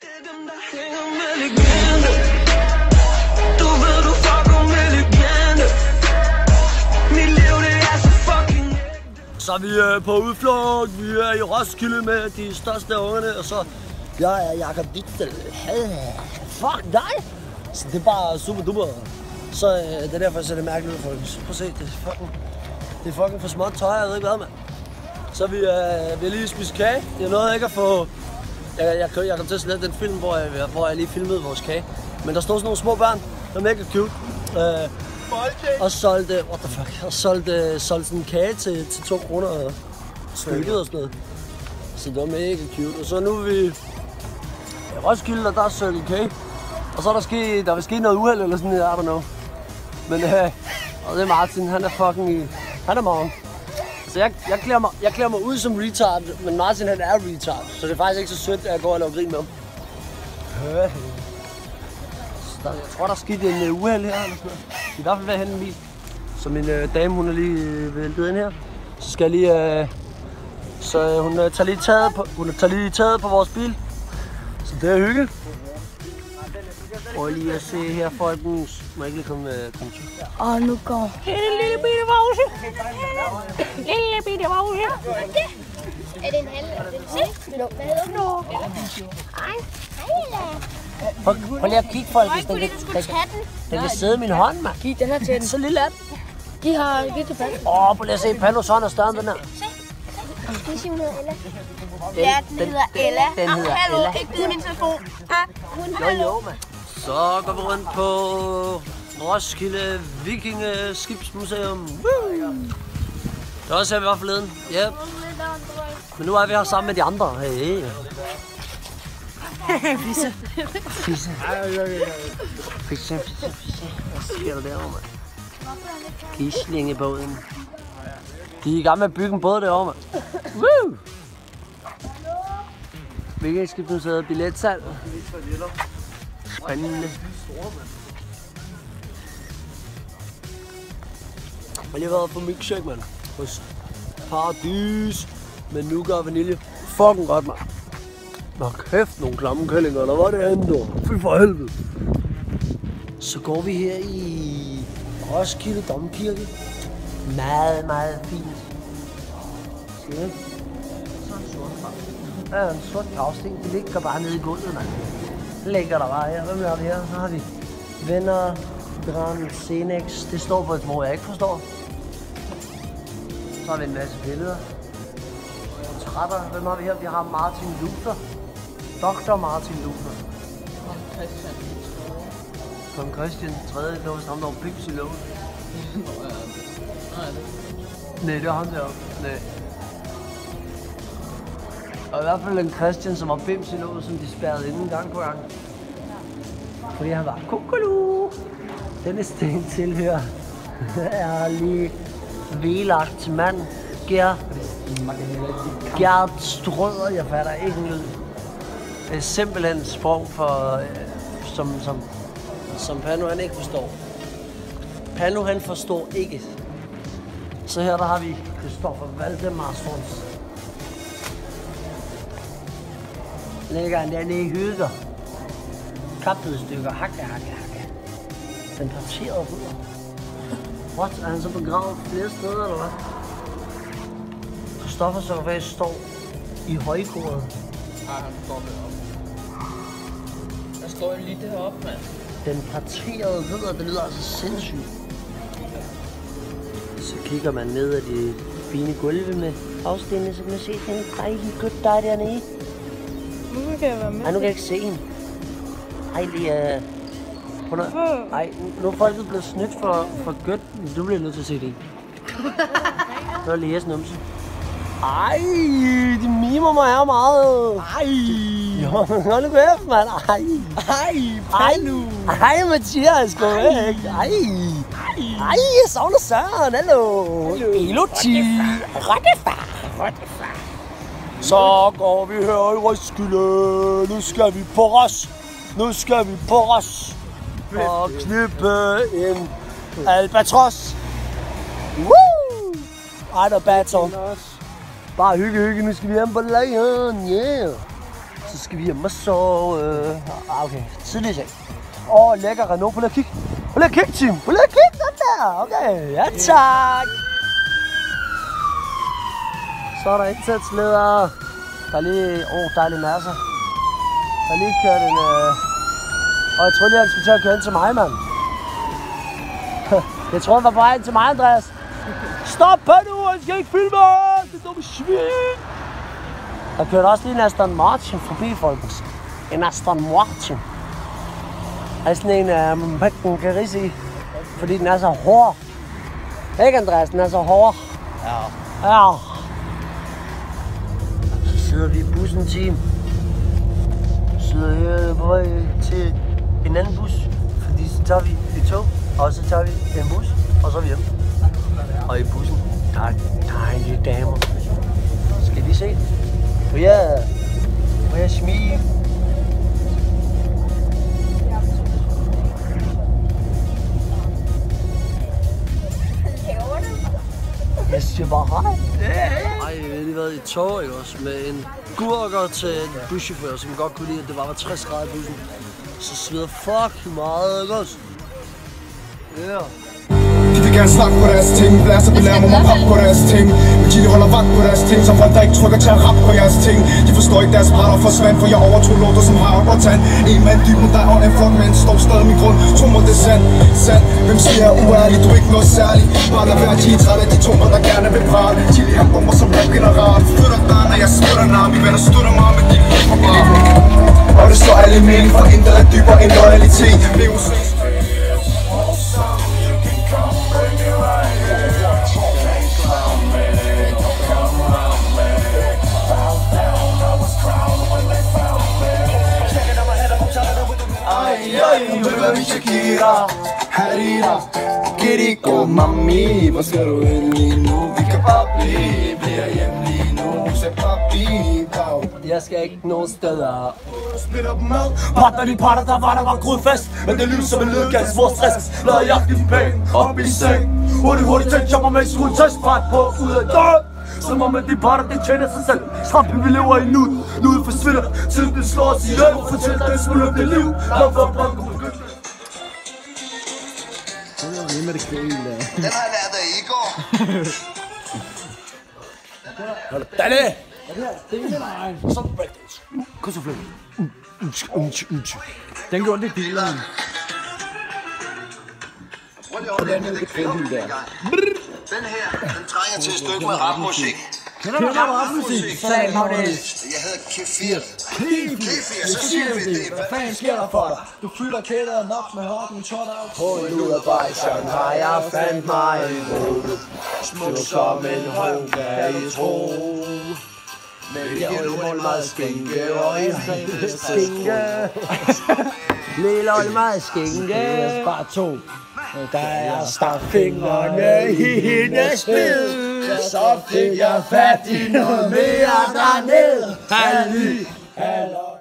Så vi er på udflugt, vi er i Roskilde med de største af ungerne, og så jeg er Jakob Dittel. Fuck dig! Så det er bare super duper. Så det er derfor, jeg ser det mærkeligt ud, folkens. Prøv at se, det er fucking for småt tøj, jeg ved ikke hvad, mand. Så vi er lige spise kage. Det er noget, jeg ikke at få... Jeg kom til at slette den film, hvor jeg lige filmede vores kage. Men der stod sådan nogle små børn, der er mega cute. Og solgte, what the fuck, og solgte sådan en kage til 2 kroner stykket og sådan noget. Så det var mega cute. Og så nu er vi i Roskilde, og der er solgt kage. Og så er der vil ske noget uheld eller sådan, I don't know. Men og det er Martin, han er fucking, han er morgen. Så jeg klæder mig ud som retard, men Martin han er retard. Så det er faktisk ikke så sødt, at jeg går og laver grin med ham. Jeg tror, der er sket en uheld her eller sådan noget. I hvert fald ved at hente en bil. Så min dame, hun er lige væltet ind her. Så skal jeg lige... så hun tager lige taget på vores bil. Så det er hyggeligt. Og lige at se her, folkens. Må jeg ikke lige komme til? Nu går. Lille bitte vause. Lille bitte vause. Er det en halv? Prøv lige at kigge, folk. Den kan sidde i min hånd, mand. Den her til den. Så lille er den. De har givet til Pano. Prøv lige at se, Pano sådan er større end den her. De siger, hun hedder Ella. Ja, den hedder Ella. Den hedder hallo, Ella. ikke givet min telefon. Jo, mand. Så går vi rundt på Roskilde Vikingeskibsmuseum. Det er også her, vi var forleden. Ja. Men nu er vi her sammen med de andre. Hey. Fisse. Fisse. Fisse. Hvad sker der derovre, mand? Gislingebåden. De er i gang med at bygge en båd derovre, mand. Woo! Vikingeskibsmuseet, billetsalg. Spændende. Jeg har lige været på milkshake, mand. Hos Paradis med nougat og vanilje. Fucking godt, mand. Nå kæft, nogle klamme kællinger, eller hvad det andet? Fy for helvede. Så går vi her i Roskilde Domkirke. Meget, meget fint. Se. Ja, en sort gravsten. Det ligger bare nede i gulvet, mand. Den ligger der bare her. Hvad har vi her? Så har vi Venner, Gran, Senex. Det står på et sprog, jeg ikke forstår. Så har vi en masse billeder. Portrætter. Hvem har vi her? Vi har Martin Luther. Dr. Martin Luther. Kong Christian 3. Det var ham, der var pips i lågen. Nej, det var ham deroppe. Nej. Og i hvert fald en Christian, som var bims i låget, som de spærrede inden gang på gang. Fordi han var kukulu. Denne sten tilhører ærlig velagt mand. Gert Strøder, jeg fatter ikke en lyd. Det er simpelthen sprog for, som Pano han ikke forstår. Pano han forstår ikke. Så her der har vi Christoffer Valdemarsfons. Lægger han dernede i hygger. Kappede stykker, hakke. Den parterede ridder. What? Er han så begravet flere steder, eller hvad? Christoffer Sarkofagus står i højkoret. Nej, han står deroppe. Der står lige deroppe, mand. Den parterede ridder, det lyder altså sindssygt. Så kigger man ned ad de fine gulve med afstillende, så kan man se den dejlige gut der dernede. Nu kan jeg være med. Ej, nu kan jeg ikke se hende. Ej, lige ej, nu er folket blevet snydt for gødt. Du bliver nødt til at se det. Nu er Leas numse. Ej, de mimer mig her meget. Ej. Jo, hold nu kæft, mand. Ej, nu. Ej, Mathias, gå væk. Ej, jeg savner Søren. Hallo. Eloti. Rottefar. Så går vi her i Roskilde. Nu skal vi på Ros. Og knippe en albatros. Woo! Ej, der baton. Bare hygge. Nu skal vi hjem på lejren, yeah. Så skal vi hjem og sove. Okay, tidlig i seng. Lækker Renault. Prøv lige at kigge. Prøv lige at kigge, Tim. Prøv lige at kigge, den der. Okay, ja tak. Så er der indsatsleder. Der er lige, dejlig masser. Der er lige kørt en, og jeg troede lige, han skulle til at køre ind til mig, mand. Jeg troede, han var på vej ind til mig, Andreas. Stop på nu, han skal ikke filme! Det dumme svin! Der kørte også lige en Aston Martin forbi, folkens. En Aston Martin. Det er sådan en, man kan rige i, fordi den er så hård. Ikke, Andreas? Den er så hård. Ja. Så sidder vi i bussen, team. Sidder her på vej til en anden bus, fordi så tager vi et tog, og så tager vi en bus, og så er vi hjemme. Og i bussen, der er dejlige damer. Skal vi se? Må jeg smile? Jeg siger bare hej. Ej, jeg har lige været i tog, ikke også? Med en gurker til en buschauffør, som godt kunne lide, at det var 60 grader i bussen. Så sveder fucking meget, ikke også? Ja. De vil gerne snakke på deres ting, blæser belærer mig om rap på deres ting. Men de holder vagt på deres ting, som folk der ikke trykker til at rap på jeres ting. De forstår ikke deres brænder forsvandt, for jeg overtog låter som har og tand. En mand dyb mod dig og en flot mand står stadig min grund. Tro mig det er sandt, hvem siger jeg uærlig, du er ikke noget særligt. Bare lad være, de er trætte af de tommer, der gerne vil prale. Chili han bomber som rap general. Flytter dig, når jeg smutter navn, vi venner støtter mig med din liv for bare. Og det står alle mening, for intet er dybere end loyalitet. Shakira, Harira, Kiriko, mami, hvad skal du hen lige nu? Vi kan bare blive hjemme lige nu. Så papi, dag. Jeg skal ikke nogen steder. Splitter dem ad. Parter de parter, der var grudfest. Men det lyser med lydgas, hvor stress. Lader jagten i pæn, op i seng. Hurtigt tænk, jeg må med skrue tøjsbræt på ud af døren. Som om at de parter, det tjener sig selv. Strampe, vi lever i nuet. Nuet forsvinder, tiden det slår os ihjel. Fortæl dig, det smule om det liv. Lad for at brænde på begyndt. Den har jeg lært af Igor. Dalle! Så breakdance. Kom så fløjt. Den gjorde lidt billigere. Prøv lige at holde den her kvindelige der. Den her, den trænger til et stykke med rapmusik. Kender du rapmusik? Sag på det. Jeg hedder Kefir. Kefir, så siger vi det. Hvad fanden sker der for dig? Du fylder kælderen op med hoppen, tårter af. På en luderbejseren har jeg fandt mig en rode. Smuk som en hånd, kan I tro. Men jeg holder meget skinke, og jeg holder skinke. Lille holder meget skinke. Bare to. Da jeg stak fingrene i hendes bid, så fik jeg fat i noget mere dernede. Halli, hallo.